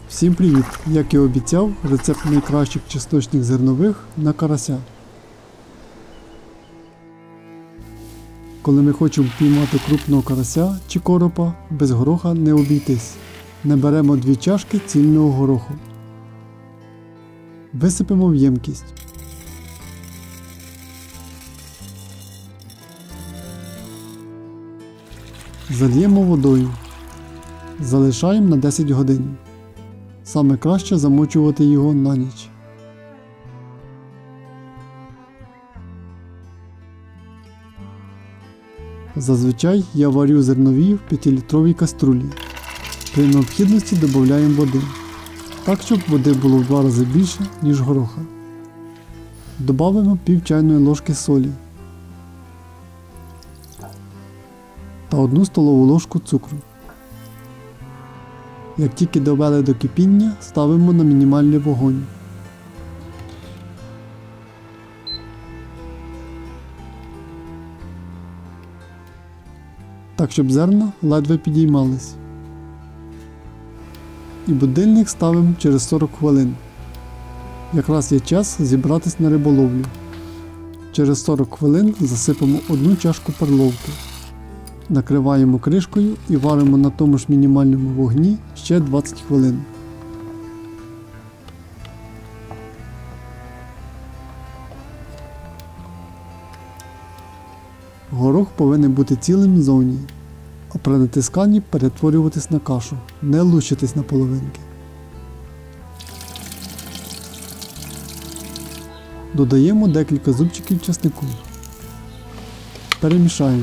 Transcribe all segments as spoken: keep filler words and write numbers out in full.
Всім привіт! Як і обіцяв, рецепт найкращих чесночних зернових на карася. Коли ми хочемо піймати крупного карася чи коропа, без гороха не обійтись. Наберемо дві чашки цільного гороху. Висипемо в ємкість. Зальємо водою. Залишаємо на десять годин. Саме краще замочувати його на ніч. Зазвичай я варю зернові в п'ятилітровій каструлі. При необхідності додаємо води, так щоб води було в два рази більше, ніж гороха. Добавимо пів чайної ложки солі та одну столову ложку цукру. Як тільки довели до кипіння, ставимо на мінімальний вогонь. Так, щоб зерна ледве підіймались. І будильник ставимо через сорок хвилин. Якраз є час зібратись на риболовлю. Через сорок хвилин засипемо одну чашку перловки. Накриваємо кришкою і варимо на тому ж мінімальному вогні ще двадцять хвилин. Горох повинен бути цілим ззовні, а при натисканні перетворюватись на кашу, не лущитись на половинки. Додаємо декілька зубчиків часнику. Перемішаємо.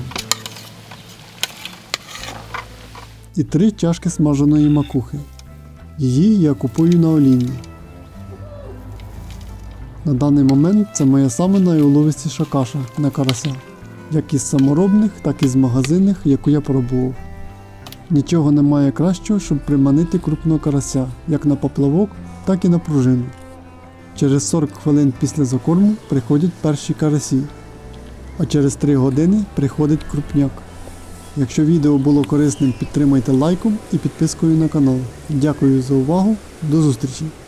І три чашки смаженої макухи. Її я купую на олійні. На даний момент це моя саме найуловистіша каша на карася, як із саморобних, так і з магазинних, яку я пробував. Нічого немає кращого, щоб приманити крупного карася, як на поплавок, так і на пружину. Через сорок хвилин після закорму приходять перші карасі, а через три години приходить крупняк. Якщо відео було корисним, підтримайте лайком і підпискою на канал. Дякую за увагу, до зустрічі!